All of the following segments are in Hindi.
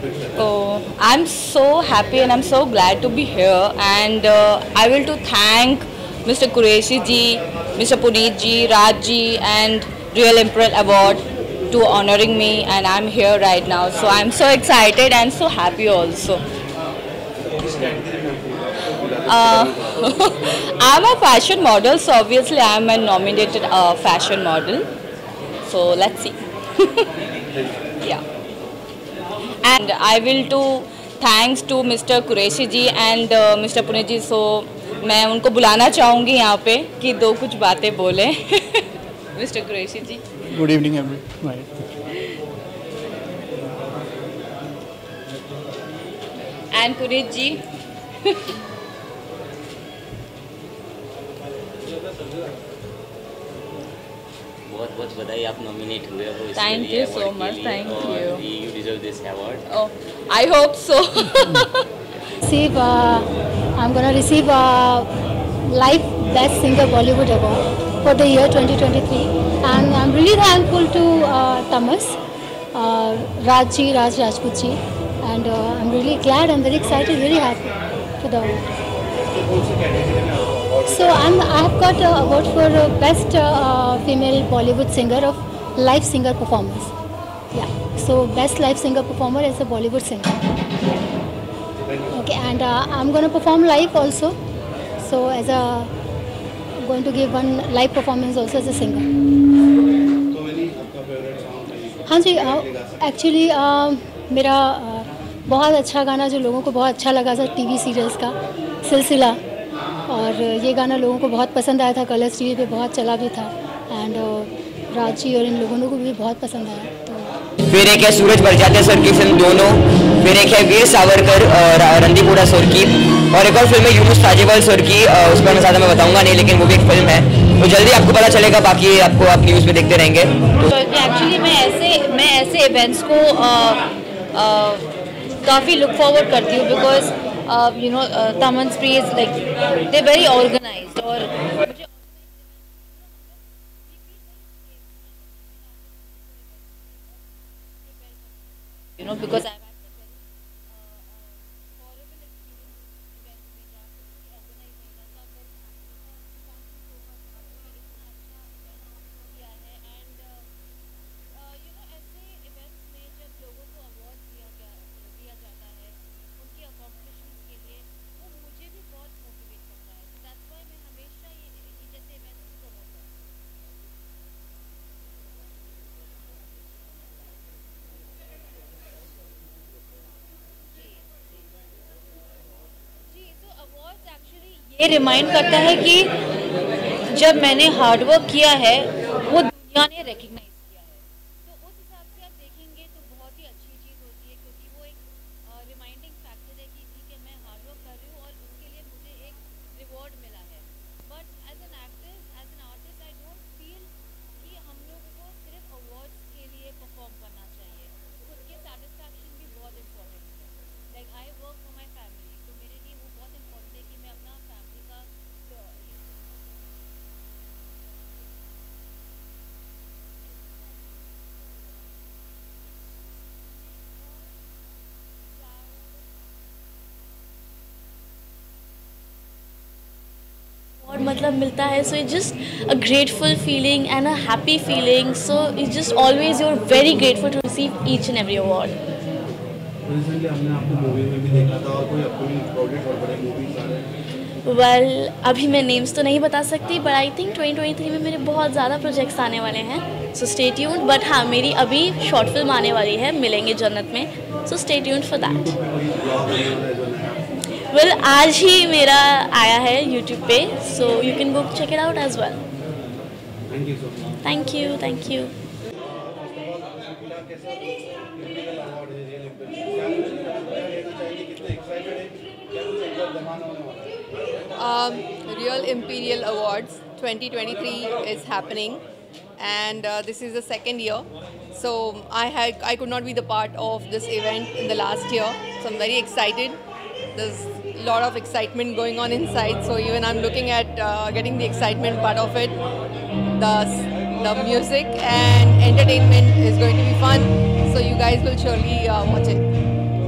Oh, I'm so happy and I'm so glad to be here. And I will to thank Mr. Qureshi ji, Mr. Puneet ji, Raj ji, and Real Imperial Award to honoring me. And I'm here right now, so I'm so excited and so happy also. I'm a fashion model, so obviously I'm a nominated fashion model. So let's see. Yeah. And I will to thanks to Mr. Qureshi ji and Mr. Puneet ji. So मैं उनको बुलाना चाहूँगी यहाँ पे कि दो कुछ बातें बोलें. Mr. Qureshi ji. Good evening, everyone. And Puneet ji. बहुत बहुत बधाई, आप नॉमिनेट हुए हो इसके Thank लिए you so much. Thank you. You deserve this award. Oh, I hope so. I'm gonna receive Life Best Singer Bollywood Award for the year 2023, and I'm really thankful to Thomas, Raj Rajput ji, and I'm really glad and very excited, very happy for the award. So I've got an award for Best Female Bollywood Singer of Live Singer Performance. Yeah, so Best Live Singer Performer is a Bollywood singer. Okay, and I'm going to perform live also. So I'm going to give one live performance also as a singer. हाँ जी, एक्चुअली मेरा बहुत अच्छा गाना जो लोगों को बहुत अच्छा लगा था टीवी सीरियल्स का सिलसिला, और ये गाना लोगों को बहुत पसंद आया था, कलर्स टीवी पे बहुत चला भी था, एंड राजी और इन लोगों को भी बहुत पसंद आया. तो फिर एक है सूरज बरजात्या सर की फिल्म दोनों, फिर एक है वीर सावरकर और रणदीपुरा सर की, और एक और फिल्म है यूनुस ताजेवाल सर की. उस पर मैं ज़्यादा मैं बताऊंगा नहीं, लेकिन वो भी एक फिल्म है, तो जल्दी आपको पता चलेगा. बाकी आपको आप न्यूज़ में देखते रहेंगे. तो एक्चुअली मैं ऐसे इवेंट्स को काफ़ी लुक फॉरवर्ड करती हूँ, बिकॉज यू नो तमन spree is like they very organized, और मुझे you know, because I've had such very horrible experience with events में जहाँ पे कोई organize नहीं था, so I'm very happy. Thank you so much. आपने इतना अच्छा event किया है, and you know ऐसे events में जब लोगों को award दिया जाता है उनके accomplishments के लिए, वो मुझे भी बहुत motivate करता है. So that's why मैं हमेशा ये जैसे events को promote करती हूँ. ये रिमाइंड करता है कि जब मैंने हार्डवर्क किया है वो दुनिया ने रिकग्नाइज किया है, तो उस हिसाब से आप देखेंगे तो बहुत ही अच्छी चीज़ होती है, क्योंकि वो एक रिमाइंडिंग फैक्टर है कि ठीक है मैं हार्डवर्क कर रही हूँ और उसके लिए मुझे एक रिवॉर्ड मिला है. But as an actress, as an artist, I don't feel कि हम लोग को सिर्फ अवार्ड्स के लिए परफॉर्म करना चाहिए. खुद के सेटिस्फैक्शन भी बहुत इंपॉर्टेंट है. Like I work for my family, तो मेरे लिए वो बहुत इंपॉर्टेंट है कि मैं अपना फैमिली का और मतलब मिलता है. So it just a grateful feeling and a happy feeling. So it just always you are very grateful to receive each and every award. Recently हमने आपको मूवी में भी देखा था, और कोई अपकमिंग प्रोजेक्ट और बड़े मूवीज आ रहे हैं? वेल अभी मैं नेम्स तो नहीं बता सकती, बट आई थिंक 2023 में मेरे बहुत ज़्यादा प्रोजेक्ट्स आने वाले हैं. सो स्टे ट्यून्ड. बट हाँ, मेरी अभी शॉर्ट फिल्म आने वाली है मिलेंगे जन्नत में. So stay tuned for that. Well आज ही मेरा आया है यूट्यूब पे, so you can go check it out as well. Thank you. Thank you. Real Imperial Awards 2023 is happening, and this is the second year. So I could not be the part of this event in the last year, so I'm very excited. There's a lot of excitement going on inside, so even I'm looking at getting the excitement part of it. The music and entertainment is going to be fun, so you guys will surely watch it.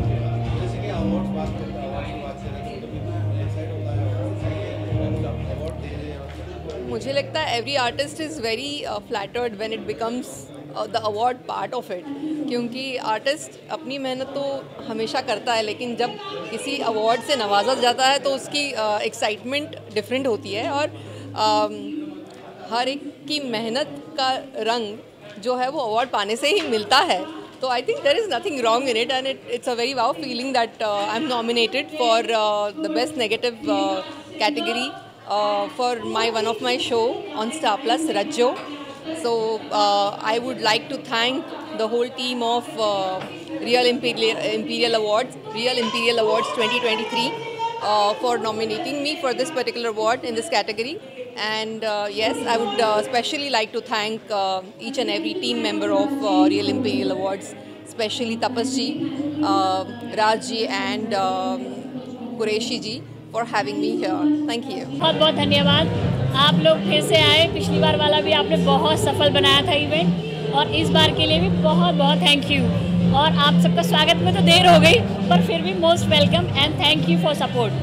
लगता है every artist is very flattered when it becomes the award part of it, क्योंकि आर्टिस्ट अपनी मेहनत तो हमेशा करता है, लेकिन जब किसी अवार्ड से नवाजा जाता है तो उसकी एक्साइटमेंट डिफरेंट होती है, और हर एक की मेहनत का रंग जो है वो अवार्ड पाने से ही मिलता है. So I think there is nothing wrong in it, and it's a very wow feeling that I'm nominated for the best negative category for one of my show on Star Plus, Rajjo. So I would like to thank the whole team of Real Imperial Awards 2023 for nominating me for this particular award in this category. And yes, I would especially like to thank each and every team member of Real Imperial Awards, especially Tapas ji, Raj ji and Qureshi ji for having me here. Thank you. बहुत बहुत धन्यवाद. आप लोग फिर से आए. पिछली बार वाला भी आपने बहुत सफल बनाया था इवेंट, और इस बार के लिए भी बहुत बहुत थैंक यू. और आप सबका स्वागत में तो देर हो गई, पर फिर भी most welcome and thank you for support.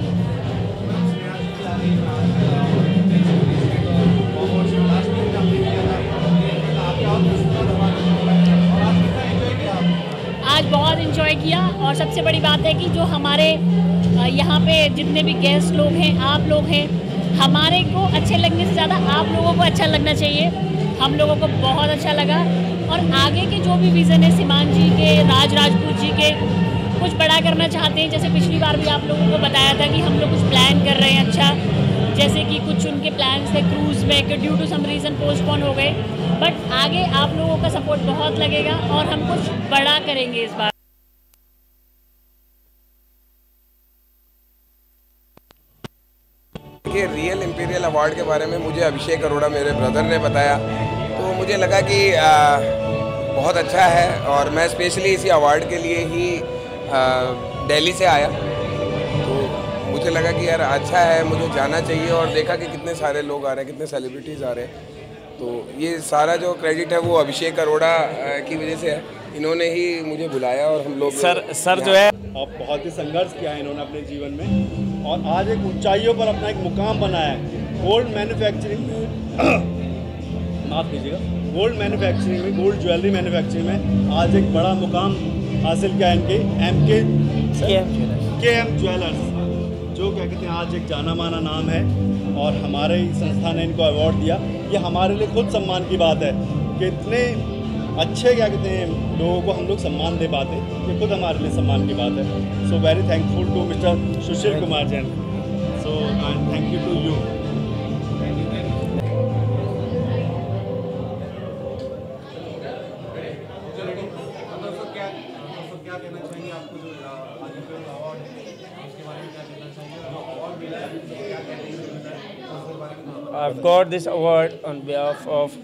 आज बहुत इन्जॉय किया, और सबसे बड़ी बात है कि जो हमारे यहाँ पे जितने भी गेस्ट लोग हैं, आप लोग हैं, हमारे को अच्छे लगने से ज़्यादा आप लोगों को अच्छा लगना चाहिए. हम लोगों को बहुत अच्छा लगा, और आगे के जो भी विज़न है सीमान जी के, राजपूत जी के, कुछ बड़ा करना चाहते हैं. जैसे पिछली बार भी आप लोगों को बताया था कि हम लोग कुछ प्लान कर रहे हैं अच्छा, जैसे कि कुछ उनके प्लान्स थे क्रूज़ में, कि due to some reason postpone हो गए, बट आगे आप लोगों का सपोर्ट बहुत लगेगा और हम कुछ बड़ा करेंगे इस बार. देखिए, रियल इम्पीरियल अवार्ड के बारे में मुझे अभिषेक अरोड़ा मेरे ब्रदर ने बताया, तो मुझे लगा कि बहुत अच्छा है, और मैं स्पेशली इसी अवार्ड के लिए ही दिल्ली से आया, तो मुझे लगा कि यार अच्छा है, मुझे जाना चाहिए. और देखा कि कितने सारे लोग आ रहे हैं, कितने सेलिब्रिटीज़ आ रहे हैं, तो ये सारा जो क्रेडिट है वो अभिषेक अरोड़ा की वजह से है. इन्होंने ही मुझे बुलाया, और हम लोग सर जो है अब बहुत ही संघर्ष किया है इन्होंने अपने जीवन में, और आज एक ऊंचाइयों पर अपना एक मुकाम बनाया है. गोल्ड मैन्युफैक्चरिंग माफ़ कीजिएगा, गोल्ड मैन्युफैक्चरिंग में, गोल्ड ज्वेलरी मैन्युफैक्चरिंग में आज एक बड़ा मुकाम हासिल किया इनके KM ज्वेलर्स, जो क्या कहते हैं आज एक जाना माना नाम है, और हमारे ही संस्था ने इनको अवार्ड दिया. ये हमारे लिए खुद सम्मान की बात है कि इतने अच्छे क्या कहते हैं लोगों को हम लोग सम्मान दे पाते, ये खुद हमारे लिए सम्मान की बात है. So very thankful to mister Sushil Kumar Jain. So thank you to you. I've got this award on behalf of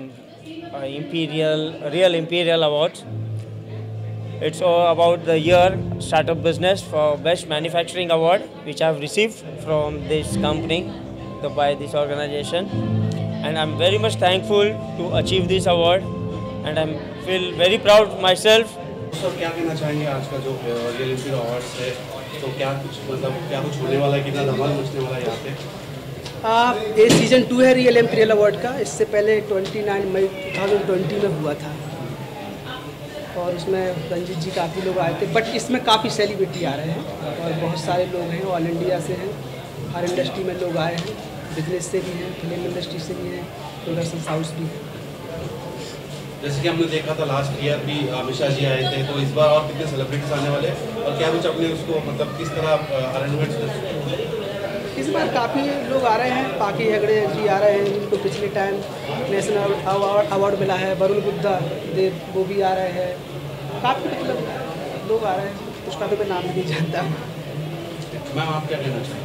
Real Imperial Awards. It's all about the year startup business for best manufacturing award, which I've received from this company, by this organization, and I'm very much thankful to achieve this award, and I feel very proud myself. Sir क्या कहना चाहेंगे आज का जो रियल इम्पीरियल अवार्ड्स है, तो क्या कुछ होने वाला है, कितना धमाल मचने वाला है यहाँ पे? ये सीज़न 2 है रियल इम्पीरियल अवार्ड का. इससे पहले 29 मई 2020 में हुआ था, और उसमें रंजीत जी काफ़ी लोग आए थे, बट इसमें काफ़ी सेलिब्रिटी आ रहे हैं, और बहुत सारे लोग हैं, ऑल इंडिया से हैं, हर इंडस्ट्री में लोग आए हैं, बिजनेस से भी हैं, फिल्म इंडस्ट्री से भी हैं, प्रोडक्शन हाउस भी है. जैसे कि हमने देखा था लास्ट ईयर भी अमित शाह जी आए थे, तो इस बार और कितने सेलिब्रिटीज आने वाले, और क्या कुछ अपने उसको मतलब किस तरह अरेंजमेंट? इस बार काफ़ी लोग आ रहे हैं. पाकी हेगड़े जी आ रहे हैं, जिनको पिछले टाइम नेशनल अवार्ड मिला है. वरुण बुद्धा देव वो भी आ रहे हैं. काफ़ी मतलब लोग आ रहे हैं, उसका तो मैं नाम नहीं जानता. मैम आप क्या कहना चाहेंगे?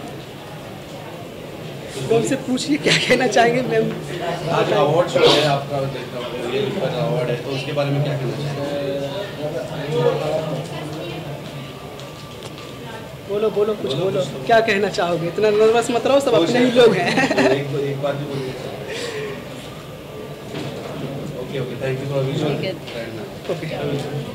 तो उनसे पूछिए क्या कहना चाहेंगे मैम. आज अवार्ड शो है आपका, अवार्ड है, तो उसके बारे में क्या कहना चाहेंगे? बोलो कुछ बोलो. क्या कहना चाहोगे? इतना नर्वस मत रहो, सब अपने ही लोग हैं. एक बार भी बोलिए. Okay thank you for visual. Okay